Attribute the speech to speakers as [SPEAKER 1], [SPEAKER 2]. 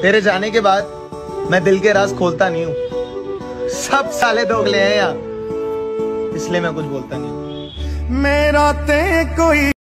[SPEAKER 1] तेरे जाने के बाद मैं दिल के राज खोलता नहीं हूँ। सब साले दोगले हैं यहाँ, इसलिए मैं कुछ बोलता नहीं हूँ।
[SPEAKER 2] मेरा ते कोई